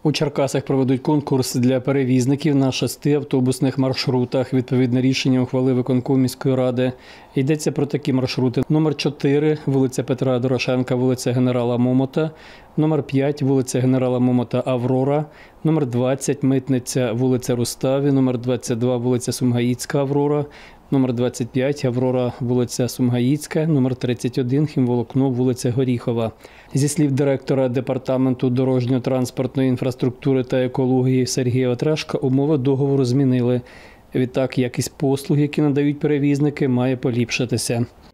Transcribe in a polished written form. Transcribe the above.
У Черкасах проведуть конкурс для перевізників на 6 автобусних маршрутах. Відповідне рішення ухвалив виконком міської ради. Йдеться про такі маршрути. Номер 4 – вулиця Петра Дорошенка, вулиця Генерала Момота. Номер 5 – вулиця Генерала Момота, Аврора. Номер 20 – Митниця, вулиця Руставі. Номер 22 – вулиця Сумгаїцька, Аврора. Номер 25 – Аврора, вулиця Сумгаїцька. Номер 31 – Хімволокно, вулиця Горіхова. Зі слів директора Департаменту дорожньо-транспортної інфраструктури та екології Сергія Отрешка, умови договору змінили. Відтак, якість послуг, які надають перевізники, має поліпшитися.